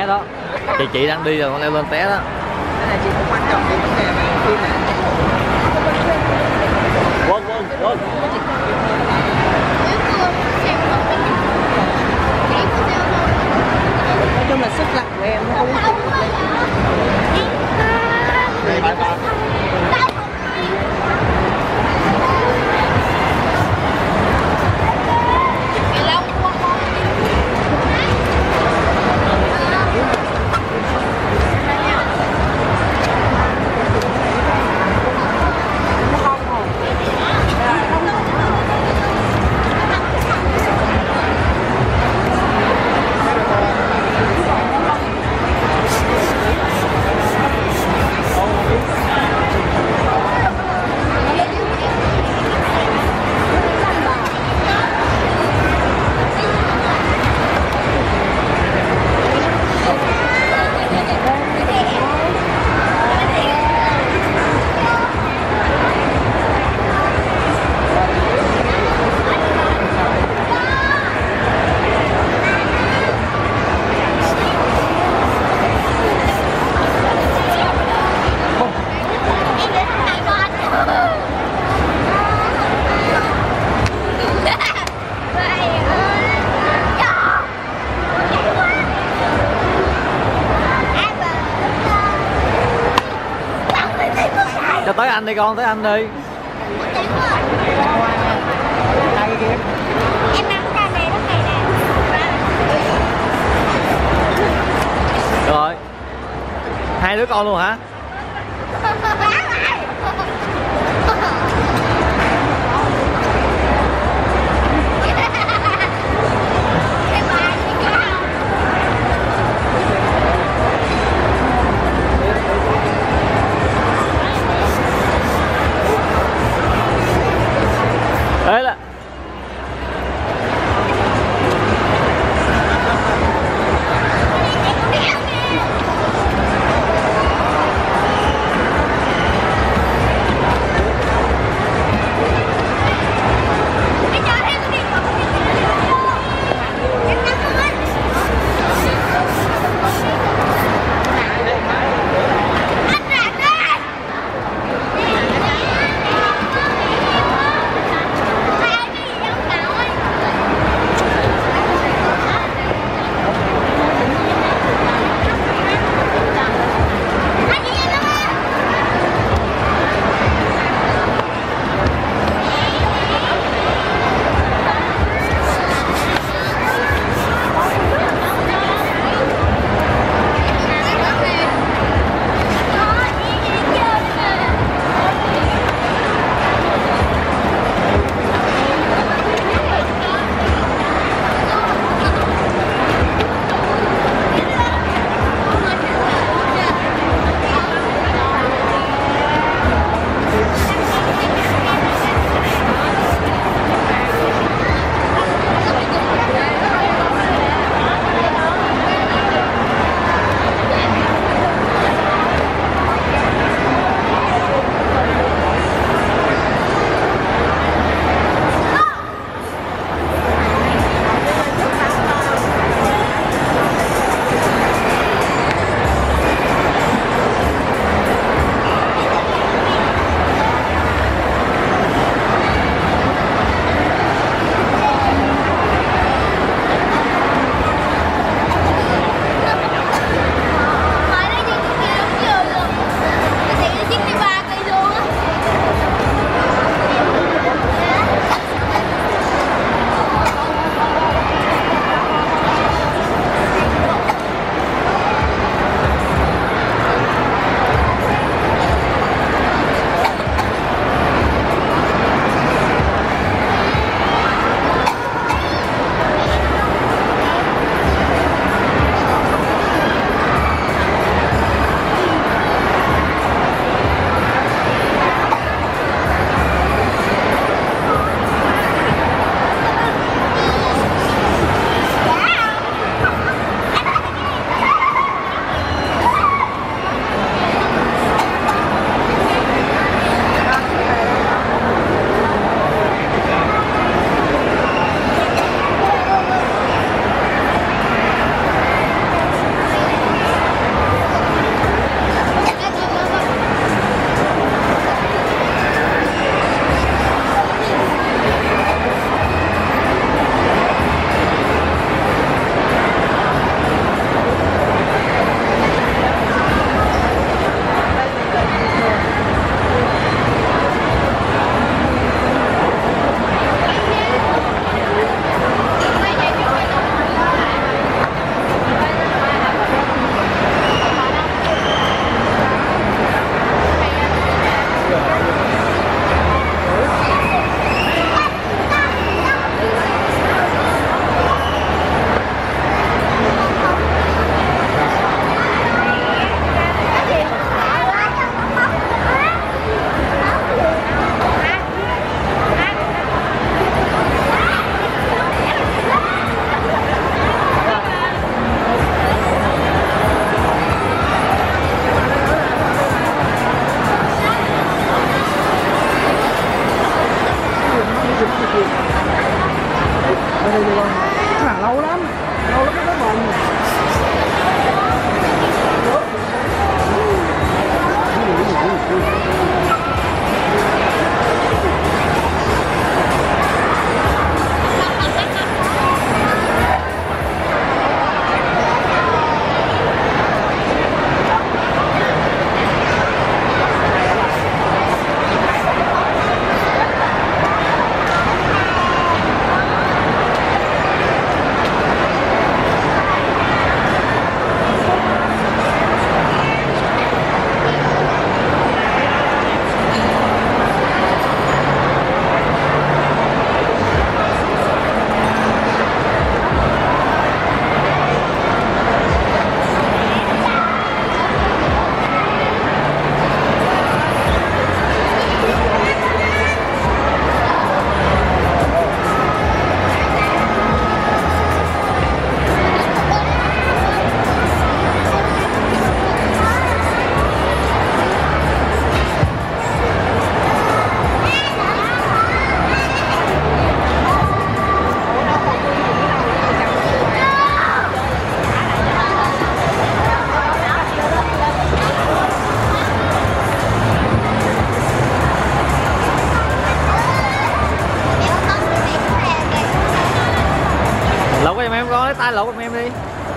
đó. Chị đang đi rồi con leo lên té đó. Cái này chị cũng quan trọng cái vấn đề này khi này. Vâng. Nói chung là sức nặng của em nó không chịu được lên. Đây bye bye. Cho tới anh đi con, tới anh đi. Em nắm ra này lúc này nè. Rồi. Hai đứa con luôn hả? Đấy là Ai lột em đi.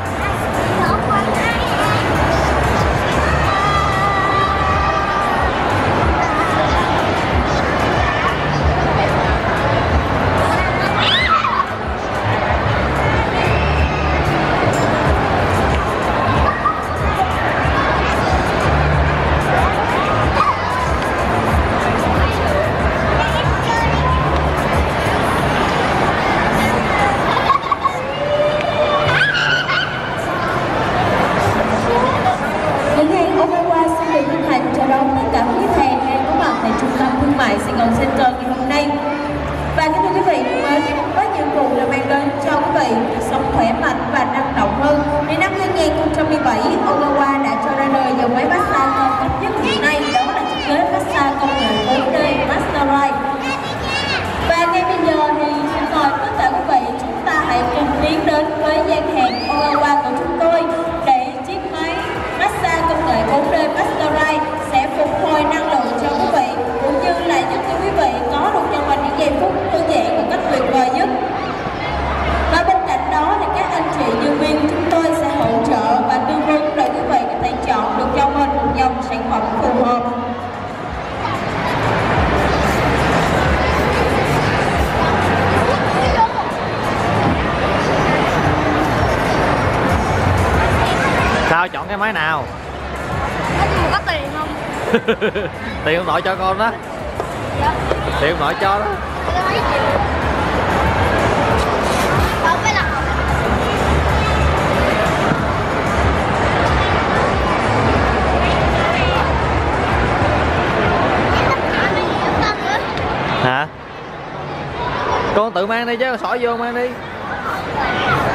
Những hàng Ogawa xin được hân hạnh chào đón tất cả quý khách hàng đang có mặt tại trung tâm thương mại Sài Gòn Center ngày hôm nay. Và kính thưa quý vị mến, với nhiệm vụ là mang đến cho quý vị sống khỏe mạnh và năng động hơn, thì năm 2017 Ogawa đã cho ra đời dòng máy massage ngon cấp nhất hiện nay, đó là chiếc ghế massage công nghệ 4D Masterride. Và ngay bây giờ thì xin mời tất cả quý vị chúng ta hãy cùng tiến đến với gian hàng Ogawa của chúng tôi để chiếc máy massage công nghệ 4D Masterride sẽ phục hồi năng lượng cho quý vị, cũng như là giúp cho quý vị có được cho mình những giây phút thư giãn một cách tuyệt vời nhất. Và bên cạnh đó thì các anh chị nhân viên chúng tôi sẽ hỗ trợ và tư vấn để quý vị có thể chọn được cho mình một dòng sản phẩm phù hợp. Sao chọn cái máy nào? Có tiền không? Tiền ông nội cho con đó. Dạ. Tiền ông nội cho đó. Không phải là Hả? Con tự mang đi chứ, xỏ vô mang đi.